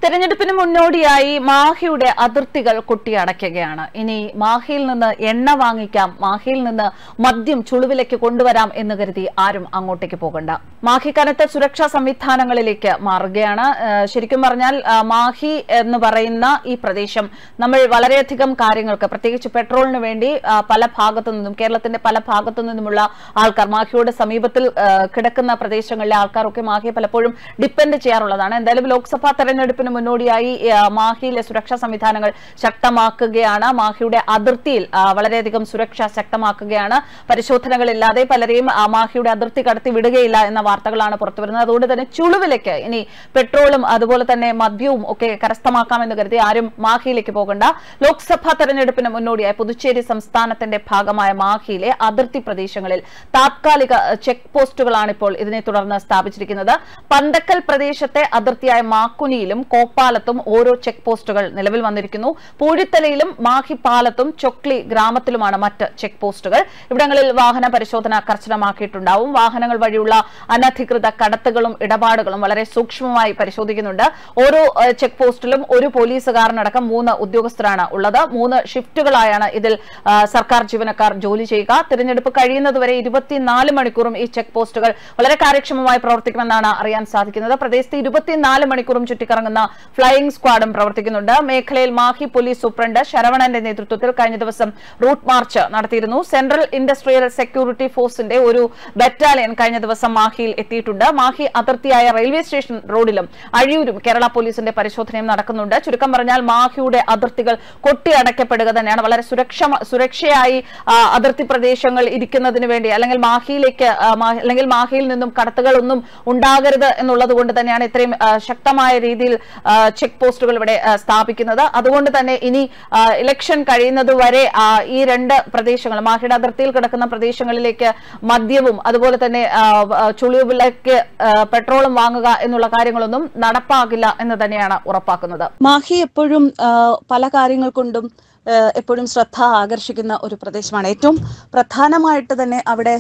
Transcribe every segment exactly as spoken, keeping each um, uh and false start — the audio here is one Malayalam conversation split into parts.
തെരഞ്ഞെടുപ്പിന് മുന്നോടിയായി മാഹിയുടെ അതിർത്തികൾ കൊട്ടിയടയ്ക്കുകയാണ്. ഇനി മാഹിയിൽ നിന്ന് എണ്ണ വാങ്ങിക്കാം, മാഹിയിൽ നിന്ന് മദ്യം ചുളുവിലേക്ക് കൊണ്ടുവരാം എന്ന് കരുതി ആരും അങ്ങോട്ടേക്ക് പോകണ്ട. മാഹി കനത്ത സുരക്ഷാ സംവിധാനങ്ങളിലേക്ക് മാറുകയാണ്. ശരിക്കും പറഞ്ഞാൽ മാഹി എന്ന് പറയുന്ന ഈ പ്രദേശം നമ്മൾ വളരെയധികം കാര്യങ്ങൾക്ക്, പ്രത്യേകിച്ച് പെട്രോളിന് വേണ്ടി പല ഭാഗത്തു നിന്നും, കേരളത്തിന്റെ പല ഭാഗത്തു നിന്നുമുള്ള ആൾക്കാർ, മാഹിയുടെ സമീപത്തിൽ കിടക്കുന്ന പ്രദേശങ്ങളിലെ ആൾക്കാരൊക്കെ മാഹിയെ പലപ്പോഴും ഡിപ്പെൻഡ് ചെയ്യാറുള്ളതാണ്. എന്തായാലും ലോക്സഭാ തെരഞ്ഞെടുപ്പിന് മുന്നോടിയായി മാഹിയിലെ സുരക്ഷാ സംവിധാനങ്ങൾ ശക്തമാക്കുകയാണ്. മാഹിയുടെ അതിർത്തിയിൽ വളരെയധികം സുരക്ഷ ശക്തമാക്കുകയാണ്. പരിശോധനകളില്ലാതെ പലരെയും മാഹിയുടെ അതിർത്തി കടത്തി വിടുകയില്ല എന്ന വാർത്തകളാണ് പുറത്തുവരുന്നത്. അതുകൊണ്ട് തന്നെ ചുളുവിലേക്ക് ഇനി പെട്രോളും അതുപോലെ തന്നെ മദ്യവും ഒക്കെ കരസ്ഥമാക്കാമെന്ന് കരുതി ആരും മാഹിയിലേക്ക് പോകണ്ട. ലോക്സഭാ തെരഞ്ഞെടുപ്പിന് മുന്നോടിയായി പുതുച്ചേരി സംസ്ഥാനത്തിന്റെ ഭാഗമായ മാഹിയിലെ അതിർത്തി പ്രദേശങ്ങളിൽ താത്കാലിക ചെക്ക് പോസ്റ്റുകളാണ് ഇപ്പോൾ ഇതിനെ തുടർന്ന് സ്ഥാപിച്ചിരിക്കുന്നത്. പന്തക്കൽ പ്രദേശത്തെ അതിർത്തിയായ മാക്കുനിയിലും കോപ്പാലത്തും ഓരോ ചെക്ക് പോസ്റ്റുകൾ നിലവിൽ വന്നിരിക്കുന്നു. പൂഴിത്തലയിലും മാഹി പാലത്തും ചൊക്ലി ഗ്രാമത്തിലുമാണ് മറ്റ് ചെക്ക് പോസ്റ്റുകൾ. ഇവിടങ്ങളിൽ വാഹന പരിശോധന കർശനമാക്കിയിട്ടുണ്ടാവും. വാഹനങ്ങൾ വഴിയുള്ള അനധികൃത കടത്തുകളും ഇടപാടുകളും വളരെ സൂക്ഷ്മമായി പരിശോധിക്കുന്നുണ്ട്. ഓരോ ചെക്ക് പോസ്റ്റിലും ഒരു പോലീസുകാരനടക്കം മൂന്ന് ഉദ്യോഗസ്ഥരാണ് ഉള്ളത്. മൂന്ന് ഷിഫ്റ്റുകളായാണ് ഇതിൽ സർക്കാർ ജീവനക്കാർ ജോലി ചെയ്യുക. തിരഞ്ഞെടുപ്പ് കഴിയുന്നതുവരെ ഇരുപത്തിനാല് മണിക്കൂറും ഈ ചെക്ക് പോസ്റ്റുകൾ വളരെ കാര്യക്ഷമമായി പ്രവർത്തിക്കുമെന്നാണ് അറിയാൻ സാധിക്കുന്നത്. പ്രദേശത്ത് ഇരുപത്തിനാല് മണിക്കൂറും ചുറ്റിക്കറങ്ങുന്ന ഫ്ലൈയിംഗ് സ്ക്വാഡും പ്രവർത്തിക്കുന്നുണ്ട്. മേഖലയിൽ മാഹി പോലീസ് സൂപ്രണ്ട് ശരവണന്റെ നേതൃത്വത്തിൽ കഴിഞ്ഞ ദിവസം റൂട്ട് മാർച്ച് നടത്തിയിരുന്നു. സെൻട്രൽ ഇൻഡസ്ട്രിയൽ സെക്യൂരിറ്റി ഫോഴ്സിന്റെ ഒരു ബറ്റാലിയൻ കഴിഞ്ഞ ദിവസം മാഹിയിൽ എത്തിയിട്ടുണ്ട്. മാഹി അതിർത്തിയായ റെയിൽവേ സ്റ്റേഷൻ റോഡിലും അഴിയൂരും കേരള പോലീസിന്റെ പരിശോധനയും നടക്കുന്നുണ്ട്. ചുരുക്കം പറഞ്ഞാൽ മാഹിയുടെ അതിർത്തികൾ കൊട്ടിയടയ്ക്കപ്പെടുക തന്നെയാണ്. വളരെ സുരക്ഷ സുരക്ഷയായി അതിർത്തി പ്രദേശങ്ങൾ ഇരിക്കുന്നതിന് വേണ്ടി, അല്ലെങ്കിൽ മാഹിയിലേക്ക് അല്ലെങ്കിൽ മാഹിയിൽ നിന്നും കടത്തുകളൊന്നും ഉണ്ടാകരുത് എന്നുള്ളത് കൊണ്ട് തന്നെയാണ് ഇത്രയും ശക്തമായ രീതിയിൽ ചെക്ക് പോസ്റ്റുകൾ ഇവിടെ സ്ഥാപിക്കുന്നത്. അതുകൊണ്ട് തന്നെ ഇനി ഇലക്ഷൻ കഴിയുന്നത് വരെ ഈ രണ്ട് പ്രദേശങ്ങൾ, മാഹിയുടെ അതിർത്തിയിൽ കിടക്കുന്ന പ്രദേശങ്ങളിലേക്ക് മദ്യവും അതുപോലെ തന്നെ ചുളിവിലേക്ക് പെട്രോളും വാങ്ങുക എന്നുള്ള കാര്യങ്ങളൊന്നും നടപ്പാകില്ല എന്ന് തന്നെയാണ് ഉറപ്പാക്കുന്നത്. മാഹി എപ്പോഴും പല കാര്യങ്ങൾ കൊണ്ടും എപ്പോഴും ശ്രദ്ധ ആകർഷിക്കുന്ന ഒരു പ്രദേശമാണ്. ഏറ്റവും പ്രധാനമായിട്ട് തന്നെ അവിടെ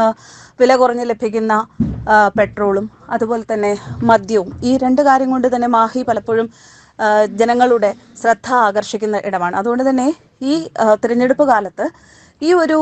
വില കുറഞ്ഞ് ലഭിക്കുന്ന പെട്രോളും അതുപോലെ തന്നെ മദ്യവും, ഈ രണ്ട് കാര്യം കൊണ്ട് തന്നെ മാഹി പലപ്പോഴും ജനങ്ങളുടെ ശ്രദ്ധ ആകർഷിക്കുന്ന ഇടമാണ്. അതുകൊണ്ട് തന്നെ ഈ തിരഞ്ഞെടുപ്പ് കാലത്ത് ഈ ഒരു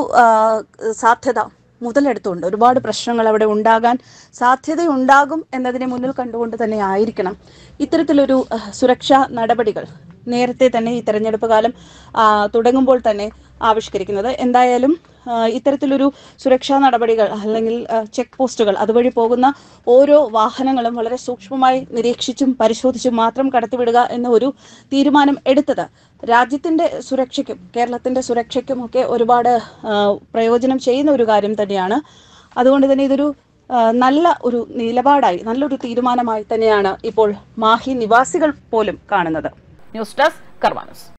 സാധ്യത മുതലെടുത്തുകൊണ്ട് ഒരുപാട് പ്രശ്നങ്ങൾ അവിടെ ഉണ്ടാകാൻ സാധ്യതയുണ്ടാകും എന്നതിനെ മുന്നിൽ കണ്ടുകൊണ്ട് തന്നെ ആയിരിക്കണം ഇത്തരത്തിലൊരു സുരക്ഷാ നടപടികൾ നേരത്തെ തന്നെ ഈ തെരഞ്ഞെടുപ്പ് കാലം തുടങ്ങുമ്പോൾ തന്നെ ആവിഷ്കരിക്കുന്നത്. എന്തായാലും ഇത്തരത്തിലൊരു സുരക്ഷാ നടപടികൾ അല്ലെങ്കിൽ ചെക്ക് പോസ്റ്റുകൾ, അതുവഴി പോകുന്ന ഓരോ വാഹനങ്ങളും വളരെ സൂക്ഷ്മമായി നിരീക്ഷിച്ചും പരിശോധിച്ചും മാത്രം കടത്തിവിടുക എന്ന ഒരു തീരുമാനം എടുത്തത് രാജ്യത്തിന്റെ സുരക്ഷയ്ക്കും കേരളത്തിന്റെ സുരക്ഷയ്ക്കും ഒക്കെ ഒരുപാട് പ്രയോജനം ചെയ്യുന്ന ഒരു കാര്യം തന്നെയാണ്. അതുകൊണ്ട് തന്നെ ഇതൊരു നല്ല ഒരു നിലപാടായി, നല്ലൊരു തീരുമാനമായി തന്നെയാണ് ഇപ്പോൾ മാഹി നിവാസികൾ പോലും കാണുന്നത്. News desk Karma news.